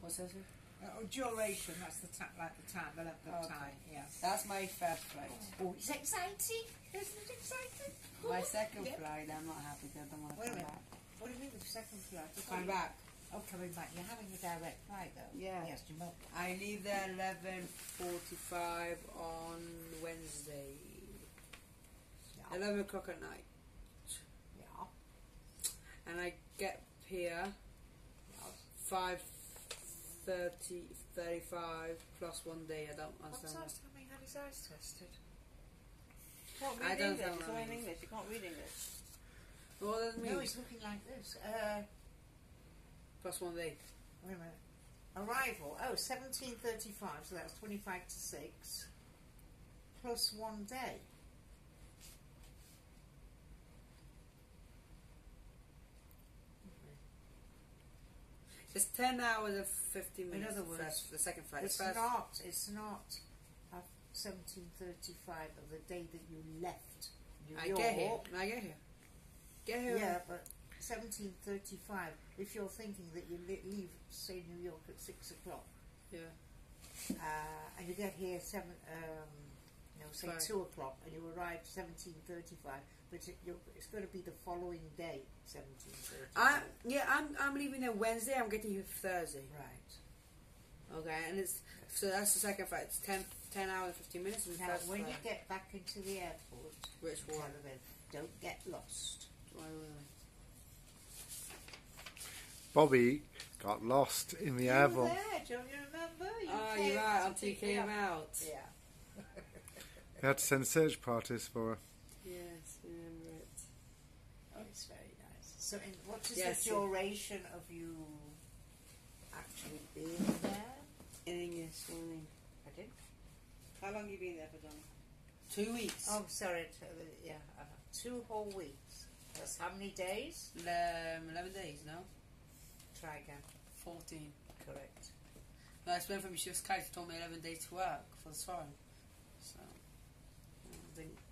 What's that? Duration, that's the time, the length of time, yeah. That's my first flight. Oh, it's exciting! Isn't it exciting? My second flight, I'm not happy because I don't want to Wait a come minute. back. What do you mean with second flight? Come back. Oh, coming back. You're having a direct flight, though? Yeah. Yes, you must. I leave there 11:45 on Wednesday. Yeah. 11 o'clock at night. Yeah. And I get here 5:35 plus 1 day. I don't What's understand. last time he had his eyes tested? Can't I read don't English. know It's what all that in means. English. You can't read English. What does that mean? No, he's looking like this. Plus 1 day. Wait a minute. Arrival. Oh, 17:35, so that's 25 to 6. Plus 1 day. It's 10 hours and 50 minutes. other words, first, the second flight. It's First, not 17:35 of the day that you left New I York. get here. I get here. Get here. Yeah, but 17:35. If you're thinking that you leave, say, New York at 6 o'clock, Yeah. and you get here say Right. 2 o'clock, and you arrive 17:35, but it's going to be the following day, 17:35. I'm leaving there Wednesday. I'm getting here Thursday. Right. Okay, and so that's the second flight. It's 10 hours and 15 minutes. And the Now, first when you flight. get back into the airport, Which one? tell them, don't get lost. Why will Bobby got lost in the You were airport. there, don't you remember? Oh, came you're right. to Until you pick me came up. out. Yeah. They had to send search parties for her. Yes, remember it. Oh, it's very nice. So, what is Yes, the duration of you actually being there? In English, what do you mean? I did. How long have you been there for, Johnny? 2 weeks. Oh, sorry. 2 whole weeks. That's how many days? 11 days, no? Try again. 14. Correct. No, I spent from Shift Sky. She told me 11 days to work for the foreign. So, I think